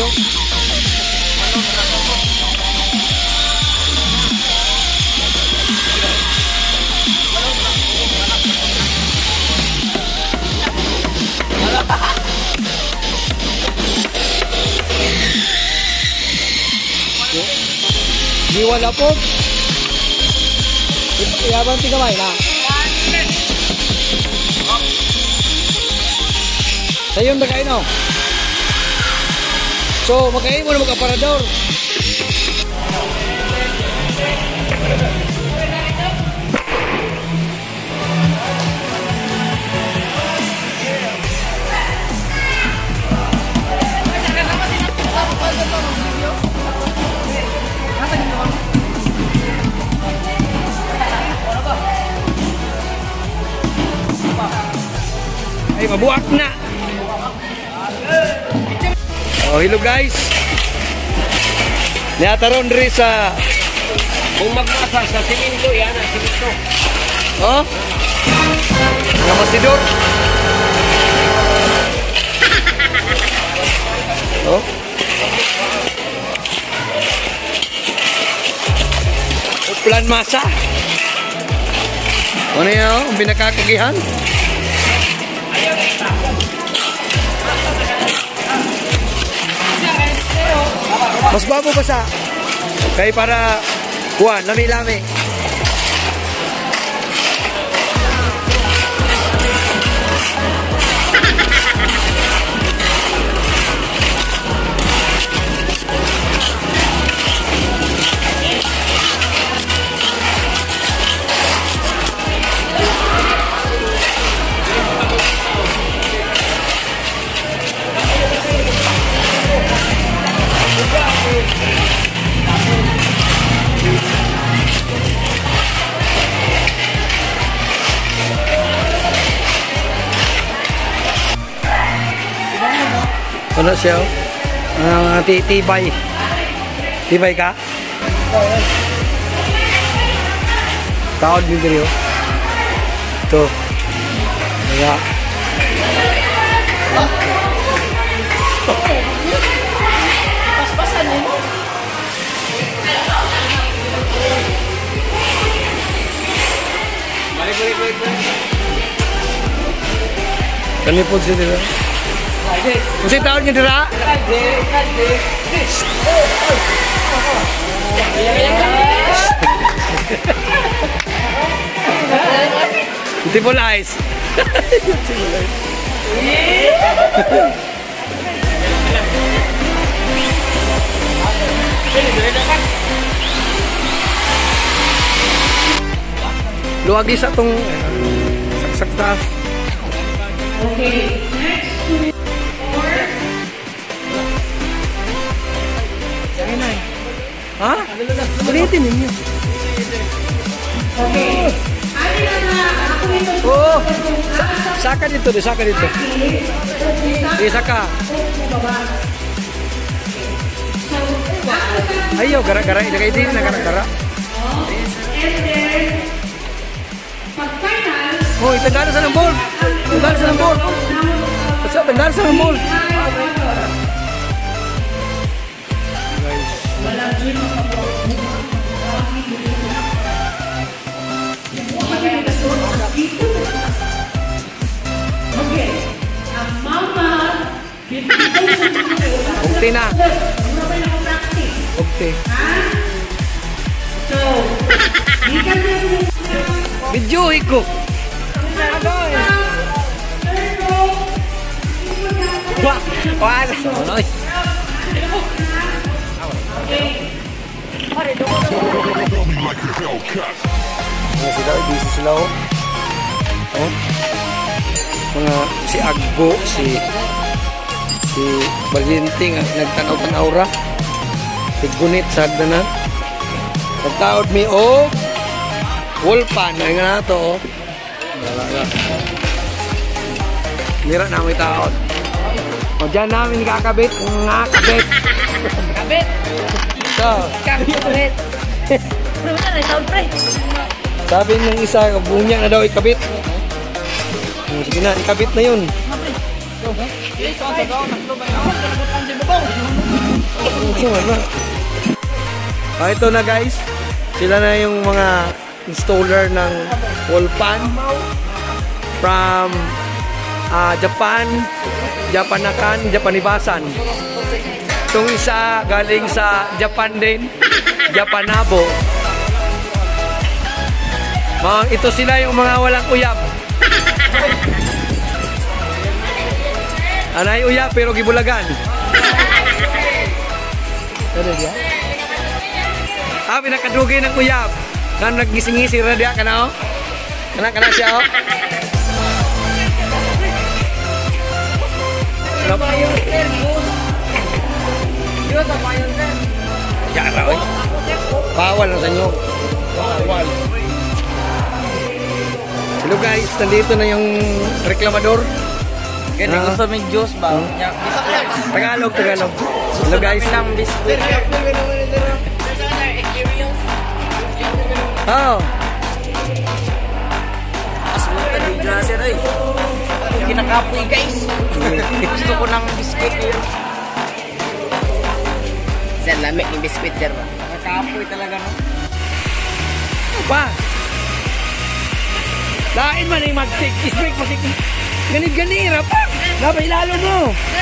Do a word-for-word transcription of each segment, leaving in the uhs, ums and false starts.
Di wala po. Iyabang tiga may na. Sayon ba kayo no? So, magkain mo na mag-aparador. Ay, mabuak na. Oh, hello guys. Niataron rin sa kung magmasa sa siminto, yan ang siminto. Oh? Mga masidor. Oh? Plan masa. Ano yan? Ang pinakakagihan? Mas babo pa sa kay para kuan lami-lami. Ano siya? Uh, tibay. Tibay ka? Taon din dito. Ito. Kaya. Pas-pasan mo. Balik, balik, balik, balik. Kani po siya dito. Kasi taon niya dira? Beautiful eyes. Luwagi sa tong saksak taas. Okay, next. Ha? Ulitin ninyo. Okay. Ano na ako ito? Oh. Saka dito, saka dito. Eh, saka. Ayo, gara-gara ilagay din na gara-gara. And then pag-final. Oh, itandaan sa ng ball. Itandaan sa ng ball. Basta itandaan sa ng ball. Okay. Ang mama. Okay na. Okay. So, video iko. Wah, wah, sonoy. Mga sila, busy sila oh. Oh. Mga si Agbo, si si Balinting nagtanaw-tanaw ra. Tigunit sa hagdanan. Pagtaod mi o Wolpan ay nga na to oh. Mira na may taod. O dyan namin kakabit. Nga kabit. kabit. Ito. Kabit ulit. Pero na rin, taon pre. Sabi ng isa, bunya na daw ikabit. Sige na, ikabit na yun. Ah, ito na guys. Sila na yung mga installer ng wall fan from uh, Japan, Japanakan, Japanibasan. Itong isa galing sa Japan din, Japanabo. Mga, ito sila yung mga walang uyab. Anay uyab pero gibulagan. Ano dia? Ah, pinakadugay ng uyab. Kan naggising-ngisi ra dia kana oh. Kana kana siya oh. Yara oy. Bawal na sa inyo. Bawal. Hello guys, nandito na yung reklamador. Kaya uh, gusto may juice ba? Uh, Tagalog, Tagalog. Hello guys. Ng biskuit. Oh. Aswata di jasa rin. Kinakapoy guys. Gusto ko ng biskuit yun. Sa lamig ng biskuit sir ba? Kinakapoy talaga no. Pa. Lain man yung mag-take. Is-break mag-take. Ganit-ganira pa. Dapat ilalo mo.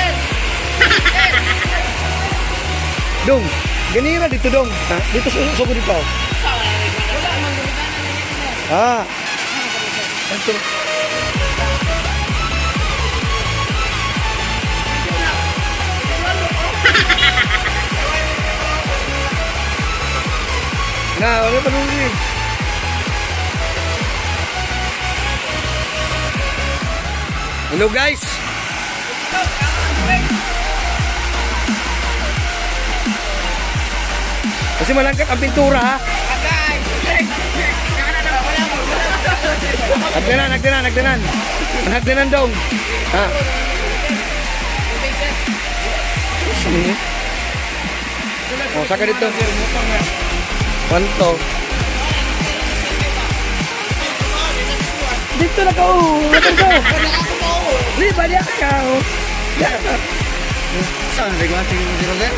Dong. Ganira dito dong. Ha? Dito suko dito. Ah. Ito. Nah, wala pa nung rin. Hello guys. Kasi malangkat ang pintura ha. Nagdanan, nagdanan, nagdanan. Nagdanan dong. Ha. Oh, saka dito. Wanto. Dito na ka oh. Dito ka. Di balik ka oh. Saan regulasi mo dito sir?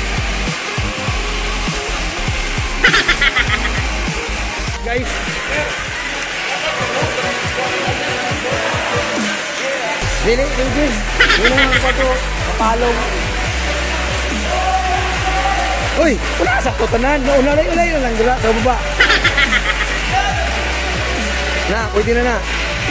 Guys. Dili, dili. Dili ang pato, papalong. Uy, wala sa totanan. Ulay-ulay na lang dila sa baba. Na, pwede na na.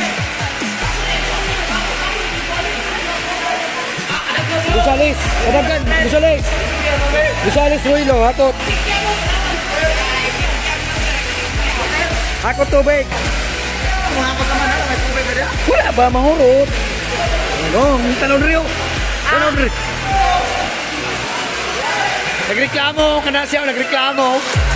Busalis, kadagan, busalis. Busalis, Ruilo, hatot. Ako tubig. Mahapot naman na, may tubig na. Wala ba mahurot? Ano? Talon rin yun. Talon rin. Nagreklamo. Kana siya nagreklamo.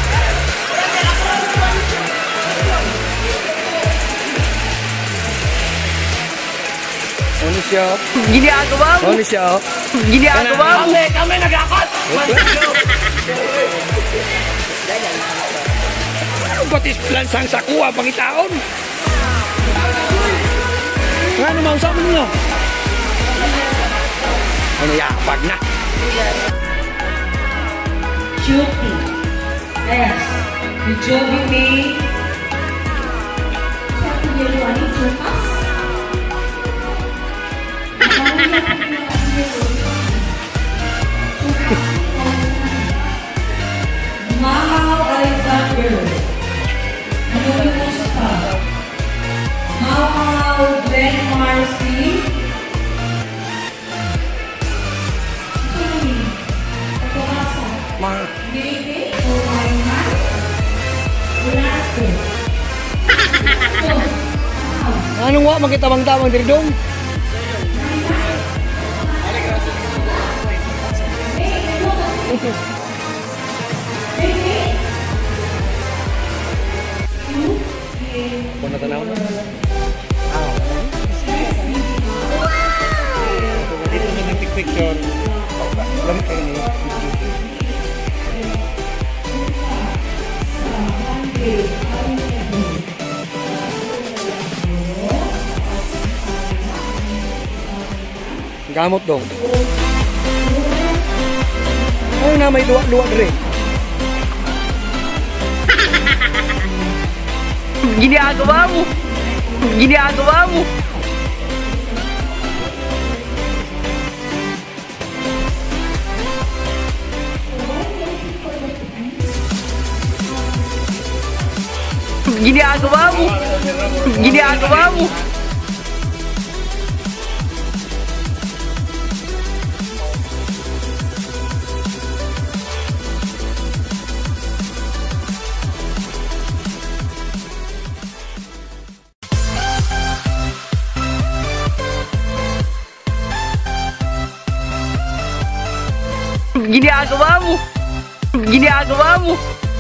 Ano siya? Gini ako ba? Ano siya? Gini ako ba? Kami, kami nag-akot! Ano batis lansang sa kuha pangitaon? Ano mausap mo nyo? Ano yapag na? Chuti. S. Jovi May. Satu Januari Jumas. Mahal Alexander. Anoy Musta. Mahal Glenn Marcy. Sini. Pagkakasa. Mahal. David O'Reilly. Ulato. Anong wa magkitabang-tabang diri dong? Kung natanaw mo? Ah. Dito na nag-picture. Lamit kayo niyo. kamot dong. Ano na may luwa-luwa dre? Ginagawa mo! Ginagawa mo! Ginagawa mo! Ginagawa mo! Ginagawa mo! Ginagawa mo!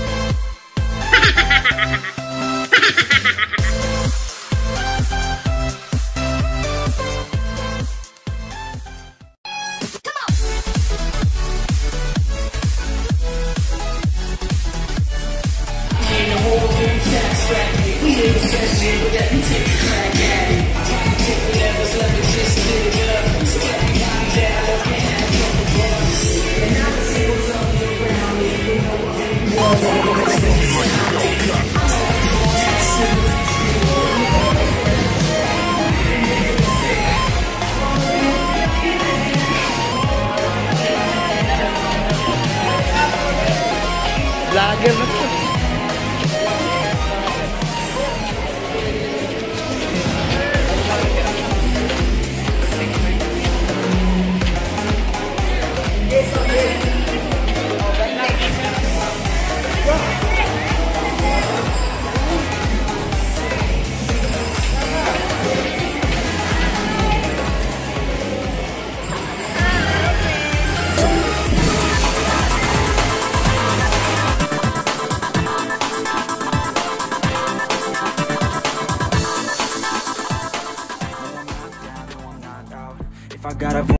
Vlogger na to. If I got a